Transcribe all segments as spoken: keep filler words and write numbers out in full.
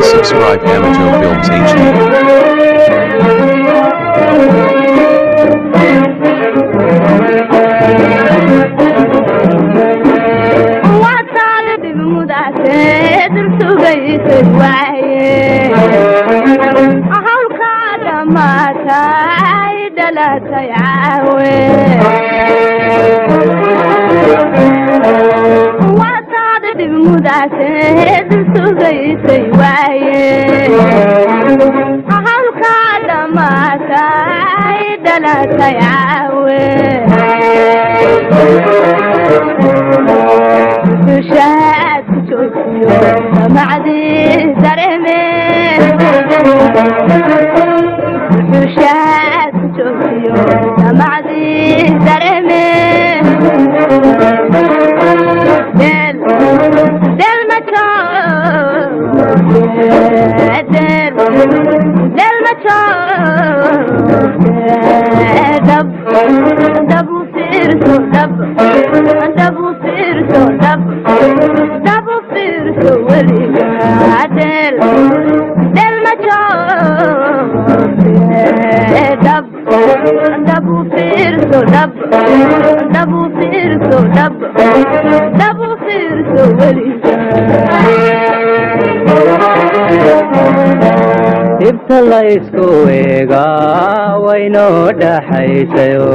Please subscribe Amato Films H ibtala isku eega wayno dhaxaysayo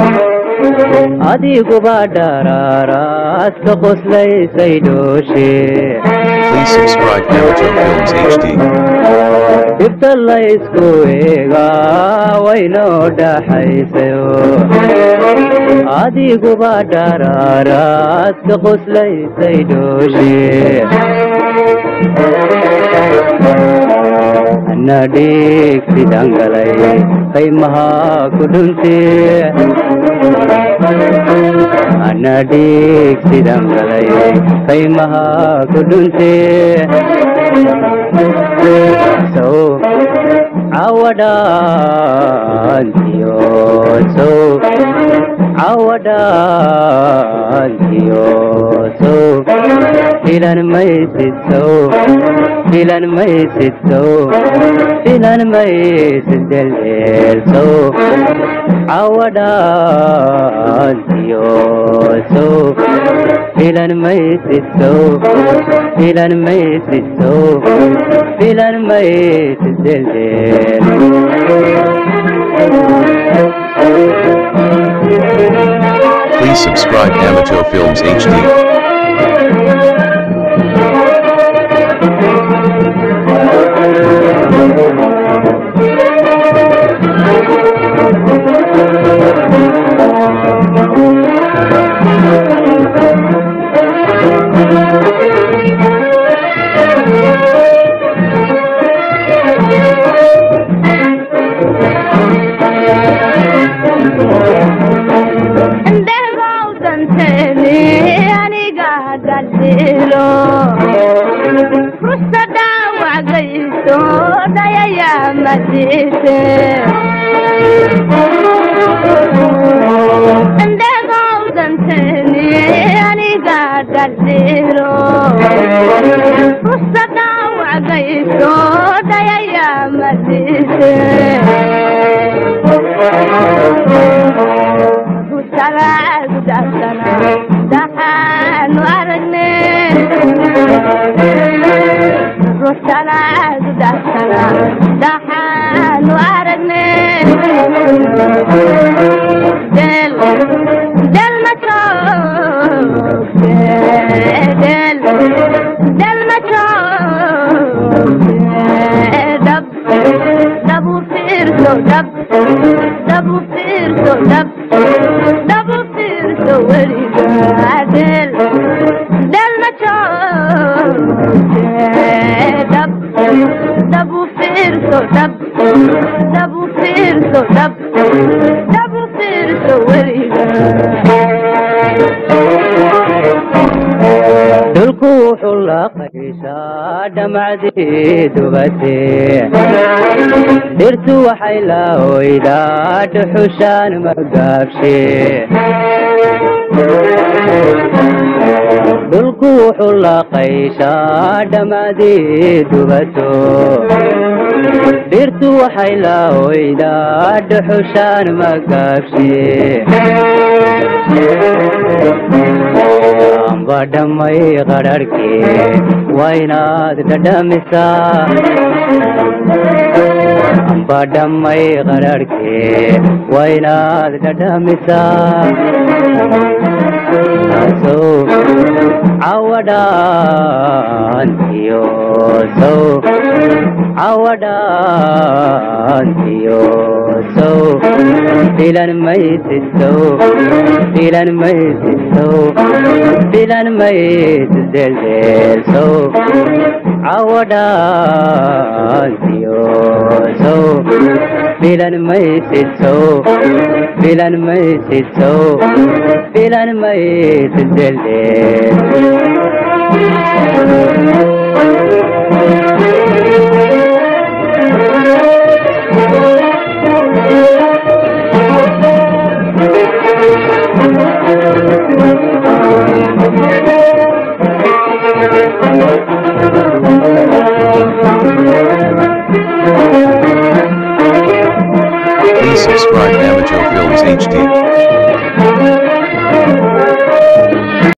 adiguba dharaaraad ka qoslaysay dhooshe. Please subscribe Amato Films H D. ibtala isku eega wayno dhaxaysayo adiguba dharaaraad ka qoslaysay dhooshe. Nadik sidangalay kay maha kudunti Nadik sidangalay kay maha kudunti so awadan yo so awadan yo so ilan maisit so ilan maisit so ilan maisit del del so awadan yo so ilan maisit so ilan maisit so ilan maisit del del. Please subscribe Amato Films H D. dirtu waxay la oydaa dhuxushaan magaabshe dhulku wuxuu laaqayshaa dhammaadii dubato dhirtu waxay la oydaa dhuxushaan magaabshe amba dhammay qararhkee waa inaad dhadhamisaa amba dhammay qararhkee waa inaad dhadhamisaa sow cawadhaantiyo sow cawadhaantiyo sow filan maysid sow filan maysid sow filan maysid deldeel sow cawadhaantiyo sow filan maysid sow filan maysid sow filan maysid deldeel